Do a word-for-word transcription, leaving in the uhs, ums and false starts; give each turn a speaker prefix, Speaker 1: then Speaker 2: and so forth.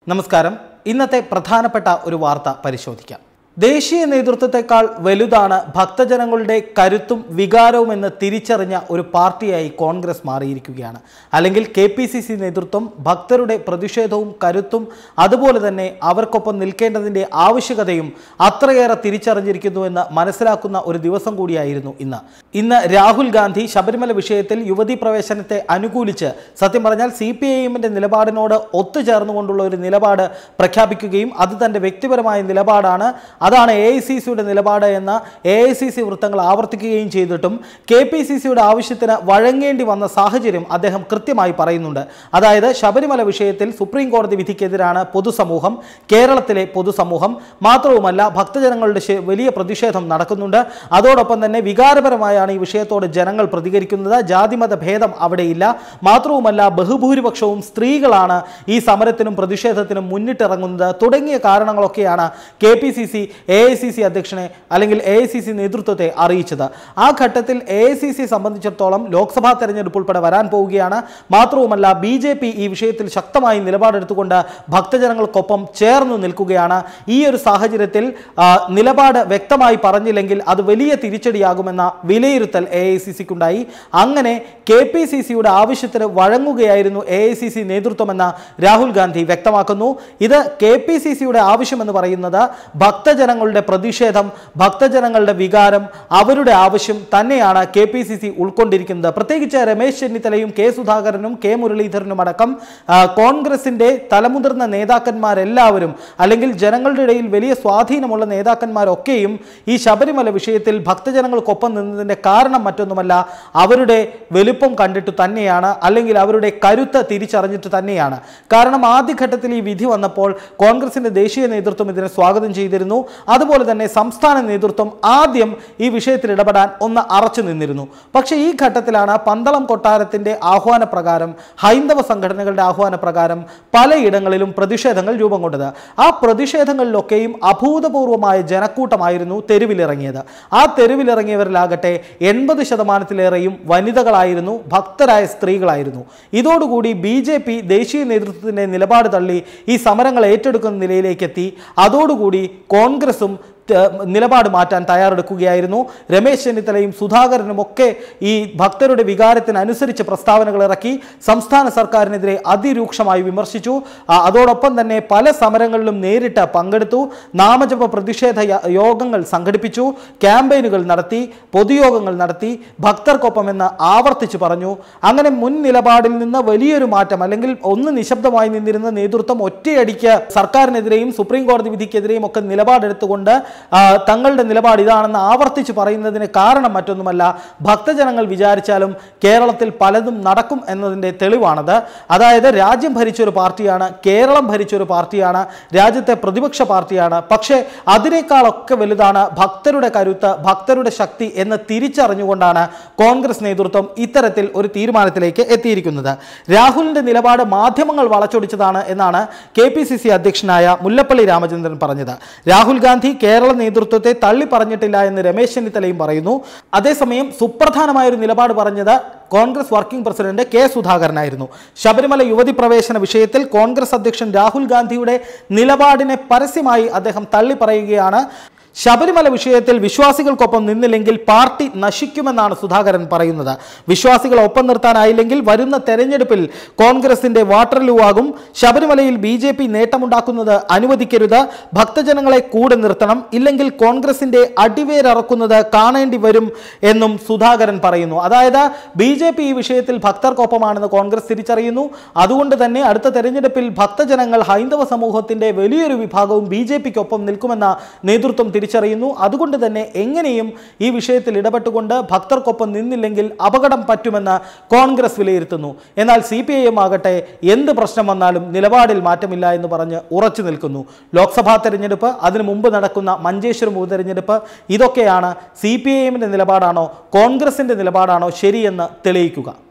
Speaker 1: നമസ്കാരം. ഇന്നത്തെ പ്രധാനപ്പെട്ട ഒരു വാർത്ത പരിശോധിക്കാം. ദേശീയ നേതൃത്വത്തെക്കാൾ വലുതാണ് ഭക്തജനങ്ങളുടെ കരുത്തും വികാരവുമെന്ന് തിരിച്ചറിഞ്ഞ ഒരു പാർട്ടിയായി കോൺഗ്രസ് മാറിയിരിക്കുകയാണ്. അല്ലെങ്കിൽ കെ പി സി സി നേതൃത്വം ഭക്തരുടെ പ്രതിഷേധവും കരുത്തും അതുപോലെ തന്നെ അവർക്കൊപ്പം നിൽക്കേണ്ടതിൻ്റെ ആവശ്യകതയും അത്രയേറെ തിരിച്ചറിഞ്ഞിരിക്കുന്നുവെന്ന് മനസ്സിലാക്കുന്ന ഒരു ദിവസം കൂടിയായിരുന്നു ഇന്ന്. ഇന്ന് രാഹുൽ ഗാന്ധി ശബരിമല വിഷയത്തിൽ യുവതീ പ്രവേശനത്തെ അനുകൂലിച്ച് സത്യം പറഞ്ഞാൽ സി പി ഐ എമ്മിൻ്റെ നിലപാടിനോട് ഒത്തുചേർന്നുകൊണ്ടുള്ള ഒരു നിലപാട് പ്രഖ്യാപിക്കുകയും അത് തൻ്റെ വ്യക്തിപരമായ നിലപാടാണ്, അതാണ് എ ഐ സി സിയുടെ നിലപാട് എന്ന എ ഐ സി സി വൃത്തങ്ങൾ ആവർത്തിക്കുകയും ചെയ്തിട്ടും കെ പി സി സിയുടെ ആവശ്യത്തിന് വഴങ്ങേണ്ടി വന്ന സാഹചര്യം അദ്ദേഹം കൃത്യമായി പറയുന്നുണ്ട്. അതായത് ശബരിമല വിഷയത്തിൽ സുപ്രീം കോടതി വിധിക്കെതിരാണ് പൊതുസമൂഹം, കേരളത്തിലെ പൊതുസമൂഹം. മാത്രവുമല്ല, ഭക്തജനങ്ങളുടെ വലിയ പ്രതിഷേധം നടക്കുന്നുണ്ട്. അതോടൊപ്പം തന്നെ വികാരപരമായാണ് ഈ വിഷയത്തോട് ജനങ്ങൾ പ്രതികരിക്കുന്നത്. ജാതിമത ഭേദം അവിടെയില്ല. മാത്രവുമല്ല, ബഹുഭൂരിപക്ഷവും സ്ത്രീകളാണ് ഈ സമരത്തിനും പ്രതിഷേധത്തിനും മുന്നിട്ടിറങ്ങുന്നത് തുടങ്ങിയ കാരണങ്ങളൊക്കെയാണ് K P C C A I C C അധ്യക്ഷനെ അല്ലെങ്കിൽ എ ഐ സി സി നേതൃത്വത്തെ അറിയിച്ചത്. ആ ഘട്ടത്തിൽ എ ഐ സി സി സംബന്ധിച്ചിടത്തോളം ലോക്സഭാ തെരഞ്ഞെടുപ്പ് ഉൾപ്പെടെ വരാൻ പോവുകയാണ്. മാത്രവുമല്ല, ബി ജെ പി ഈ വിഷയത്തിൽ ശക്തമായി നിലപാടെടുത്തുകൊണ്ട് ഭക്തജനങ്ങൾക്കൊപ്പം ചേർന്നു നിൽക്കുകയാണ്. ഈ ഒരു സാഹചര്യത്തിൽ നിലപാട് വ്യക്തമായി പറഞ്ഞില്ലെങ്കിൽ അത് വലിയ തിരിച്ചടിയാകുമെന്ന വിലയിരുത്തൽ എ ഐ സി സിക്കുണ്ടായി. അങ്ങനെ കെ പി സി സിയുടെ ആവശ്യത്തിന് വഴങ്ങുകയായിരുന്നു എ ഐ സി സി നേതൃത്വമെന്ന് രാഹുൽ ഗാന്ധി വ്യക്തമാക്കുന്നു. ഇത് കെ പി സി സിയുടെ ആവശ്യമെന്ന് പറയുന്നത് ഭക്തജനങ്ങളുടെ പ്രതിഷേധം, ഭക്തജനങ്ങളുടെ വികാരം, അവരുടെ ആവശ്യം തന്നെയാണ് കെ പി സി സി ഉൾക്കൊണ്ടിരിക്കുന്നത്. പ്രത്യേകിച്ച് രമേശ് ചെന്നിത്തലയും കെ സുധാകരനും കെ മുരളീധരനും അടക്കം കോൺഗ്രസിൻ്റെ തലമുതിർന്ന നേതാക്കന്മാരെല്ലാവരും അല്ലെങ്കിൽ ജനങ്ങളുടെ ഇടയിൽ വലിയ സ്വാധീനമുള്ള നേതാക്കന്മാരൊക്കെയും ഈ ശബരിമല വിഷയത്തിൽ ഭക്തജനങ്ങൾക്കൊപ്പം നിന്നതിൻ്റെ കാരണം മറ്റൊന്നുമല്ല, അവരുടെ വലുപ്പം കണ്ടിട്ട് തന്നെയാണ്, അല്ലെങ്കിൽ അവരുടെ കരുത്ത് തിരിച്ചറിഞ്ഞിട്ട് തന്നെയാണ്. കാരണം ആദ്യഘട്ടത്തിൽ ഈ വിധി വന്നപ്പോൾ കോൺഗ്രസിൻ്റെ ദേശീയ നേതൃത്വം ഇതിനെ സ്വാഗതം ചെയ്തിരുന്നു. അതുപോലെ തന്നെ സംസ്ഥാന നേതൃത്വം ആദ്യം ഈ വിഷയത്തിൽ ഇടപെടാൻ ഒന്ന് അറച്ചു നിന്നിരുന്നു. പക്ഷേ ഈ ഘട്ടത്തിലാണ് പന്തളം കൊട്ടാരത്തിൻ്റെ ആഹ്വാനപ്രകാരം, ഹൈന്ദവ സംഘടനകളുടെ ആഹ്വാനപ്രകാരം പലയിടങ്ങളിലും പ്രതിഷേധങ്ങൾ രൂപം കൊണ്ടത്. ആ പ്രതിഷേധങ്ങളിലൊക്കെയും അഭൂതപൂർവമായ ജനക്കൂട്ടമായിരുന്നു തെരുവിലിറങ്ങിയത്. ആ തെരുവിലിറങ്ങിയവരിലാകട്ടെ എൺപത് ശതമാനത്തിലേറെയും വനിതകളായിരുന്നു, ഭക്തരായ സ്ത്രീകളായിരുന്നു. ഇതോടുകൂടി ബി ജെ പി ദേശീയ നേതൃത്വത്തിൻ്റെ നിലപാട് തള്ളി ഈ സമരങ്ങൾ ഏറ്റെടുക്കുന്ന നിലയിലേക്ക് എത്തി. അതോടുകൂടി കോൺഗ്രസും നിലപാട് മാറ്റാൻ തയ്യാറെടുക്കുകയായിരുന്നു. രമേശ് ചെന്നിത്തലയും സുധാകരനും ഒക്കെ ഈ ഭക്തരുടെ വികാരത്തിനനുസരിച്ച് പ്രസ്താവനകൾ ഇറക്കി സംസ്ഥാന സർക്കാരിനെതിരെ അതിരൂക്ഷമായി വിമർശിച്ചു. അതോടൊപ്പം തന്നെ പല സമരങ്ങളിലും നേരിട്ട് പങ്കെടുത്തു. നാമജപ പ്രതിഷേധ യോഗങ്ങൾ സംഘടിപ്പിച്ചു, ക്യാമ്പയിനുകൾ നടത്തി, പൊതുയോഗങ്ങൾ നടത്തി, ഭക്തർക്കൊപ്പം എന്ന് ആവർത്തിച്ചു പറഞ്ഞു. അങ്ങനെ മുൻ നിലപാടിൽ നിന്ന് വലിയൊരു മാറ്റം, അല്ലെങ്കിൽ ഒന്ന് നിശബ്ദമായി നിന്നിരുന്ന നേതൃത്വം ഒറ്റയടിക്ക് സർക്കാരിനെതിരെയും സുപ്രീം കോടതി വിധിക്കെതിരെയും ഒക്കെ നിലപാടെടുത്തുകൊണ്ട് തങ്ങളുടെ നിലപാട് ഇതാണെന്ന് ആവർത്തിച്ച് പറയുന്നതിന് കാരണം മറ്റൊന്നുമല്ല, ഭക്തജനങ്ങൾ വിചാരിച്ചാലും കേരളത്തിൽ പലതും നടക്കും എന്നതിൻ്റെ തെളിവാണത്. അതായത് രാജ്യം ഭരിച്ചൊരു പാർട്ടിയാണ്, കേരളം ഭരിച്ചൊരു പാർട്ടിയാണ്, രാജ്യത്തെ പ്രതിപക്ഷ പാർട്ടിയാണ്. പക്ഷേ അതിനേക്കാളൊക്കെ വലുതാണ് ഭക്തരുടെ കരുത്ത്, ഭക്തരുടെ ശക്തി എന്ന് തിരിച്ചറിഞ്ഞുകൊണ്ടാണ് കോൺഗ്രസ് നേതൃത്വം ഇത്തരത്തിൽ ഒരു തീരുമാനത്തിലേക്ക് എത്തിയിരിക്കുന്നത്. രാഹുലിൻ്റെ നിലപാട് മാധ്യമങ്ങൾ വളച്ചൊടിച്ചതാണ് എന്നാണ് കെ പി സി സി അധ്യക്ഷനായ മുല്ലപ്പള്ളി രാമചന്ദ്രൻ പറഞ്ഞത്. രാഹുൽ ഗാന്ധി കേരള നേതൃത്വത്തെ തള്ളി പറഞ്ഞിട്ടില്ല എന്ന് രമേശ് ചെന്നിത്തലയും പറയുന്നു. അതേസമയം സുപ്രധാനമായ ഒരു നിലപാട് പറഞ്ഞത് കോൺഗ്രസ് വർക്കിംഗ് പ്രസിഡന്റ് കെ സുധാകരനായിരുന്നു. ശബരിമല യുവതി പ്രവേശന വിഷയത്തിൽ കോൺഗ്രസ് അധ്യക്ഷൻ രാഹുൽ ഗാന്ധിയുടെ നിലപാടിനെ പരസ്യമായി അദ്ദേഹം തള്ളി പറയുകയാണ്. ശബരിമല വിഷയത്തിൽ വിശ്വാസികൾക്കൊപ്പം നിന്നില്ലെങ്കിൽ പാർട്ടി നശിക്കുമെന്നാണ് സുധാകരൻ പറയുന്നത്. വിശ്വാസികളെ ഒപ്പം നിർത്താനായില്ലെങ്കിൽ വരുന്ന തെരഞ്ഞെടുപ്പിൽ കോൺഗ്രസിന്റെ വാട്ടർലൂ ആകും. ശബരിമലയിൽ ബി ജെ പി നേട്ടമുണ്ടാക്കുന്നത് അനുവദിക്കരുത്. ഭക്തജനങ്ങളെ കൂടെ നിർത്തണം, ഇല്ലെങ്കിൽ കോൺഗ്രസിന്റെ അടിവേരറക്കുന്നത് കാണേണ്ടി വരും എന്നും സുധാകരൻ പറയുന്നു. അതായത് ബി ജെ പി ഈ വിഷയത്തിൽ ഭക്തർക്കൊപ്പമാണെന്ന് കോൺഗ്രസ് തിരിച്ചറിയുന്നു. അതുകൊണ്ട് തന്നെ അടുത്ത തെരഞ്ഞെടുപ്പിൽ ഭക്തജനങ്ങൾ, ഹൈന്ദവ സമൂഹത്തിന്റെ വലിയൊരു വിഭാഗവും ബി ജെ പിക്കൊപ്പം നിൽക്കുമെന്ന നേതൃത്വം തിരിച്ചറിയുന്നു. അതുകൊണ്ട് തന്നെ എങ്ങനെയും ഈ വിഷയത്തിൽ ഇടപെട്ടുകൊണ്ട് ഭക്തർക്കൊപ്പം നിന്നില്ലെങ്കിൽ അപകടം പറ്റുമെന്ന് കോൺഗ്രസ് വിലയിരുത്തുന്നു. എന്നാൽ സി പി ഐ എം ആകട്ടെ എന്ത് പ്രശ്നം വന്നാലും നിലപാടിൽ മാറ്റമില്ല എന്ന് പറഞ്ഞ് ഉറച്ചു നിൽക്കുന്നു. ലോക്സഭാ തെരഞ്ഞെടുപ്പ്, അതിനു മുമ്പ് നടക്കുന്ന മഞ്ചേശ്വരം ഉപതെരഞ്ഞെടുപ്പ്, ഇതൊക്കെയാണ് സി പി ഐ എമ്മിൻ്റെ നിലപാടാണോ കോൺഗ്രസിൻ്റെ നിലപാടാണോ ശരിയെന്ന് തെളിയിക്കുക.